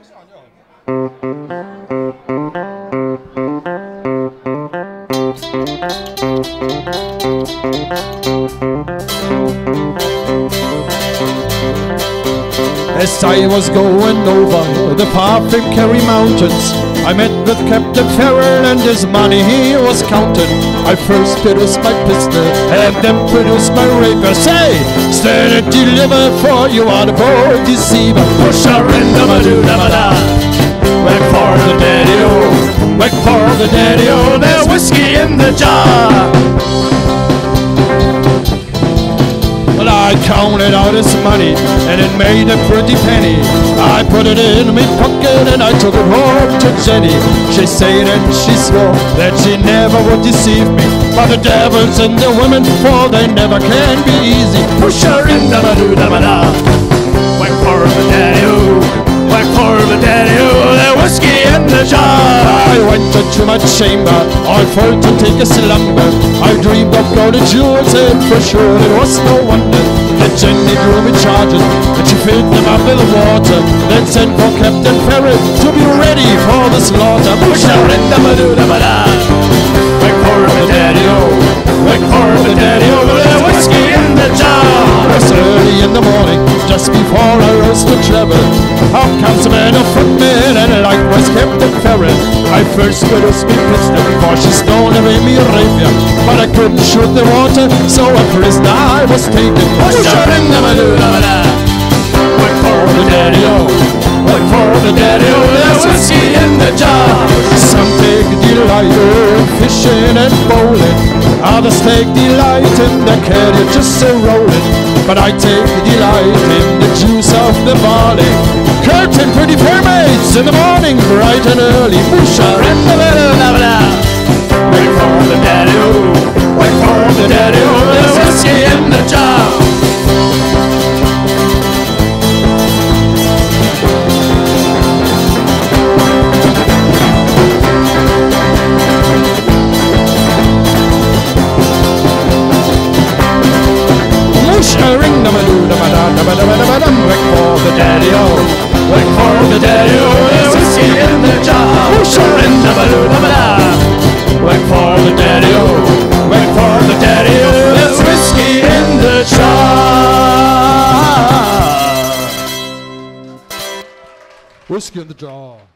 As I was going over the far-famed Kerry Mountains, I met with Captain Farrell and his money he was counting. I first produced my pistol and then produced my rapier. Say, stand and deliver, for you are the boy deceiver. Pusher in the madoo-da-ba-da. Whack for the daddy-o, whack for the daddy-o. There's whiskey in the jar. Well, I counted out his money, and it made a pretty penny. I put it in my pocket, and I took it home to Jenny. She said and she swore that she never would deceive me. But the devils and the women, for they never can be easy. Push her in the madoo-da-ba-da. Whack for the daddy-o, whack for the daddy-o. There's whiskey in the jar. I went into my chamber, all full to take a slumber. I dreamed of golden jewels, and for sure it was no wonder that Jenny drew me charges, and she filled them up with water, then sent for Captain Farrell to be ready for the slaughter. Push her in the madoo-da-ba-da. Whack for the daddy-o, whack for the daddy-o. There's whiskey in the jar. It was early in the morning, just before I rose to travel. Out comes a man, a footman, and likewise Captain Farrell. I first produced my pistol, for she stole away me rapier. But I couldn't shoot the water, so a prisoner I was taken. Push her in the madoo-da-ba-da. Whack for the daddy-o, whack for the daddy-o. There's whiskey in the jar. Some take delight in fishing and bowling, others take delight in the carriage just a rolling. But I take delight in the juice of the barley. Curtain pretty fair maids in the morning, bright and early. Push her in the madoo-da-ba-da. Wait for the daddy-o, wait for the daddy-o. There's whiskey in the jar. Ring the madoo-da-ba-da-da-ba-da-ba-da. Whack for the daddy-o, whack for the daddy-o. There's whiskey in the jar. Push her in the madoo-da-ba-da. Whack for the daddy-o, whack for the daddy-o. There's whiskey in the jar. Whiskey in the jar.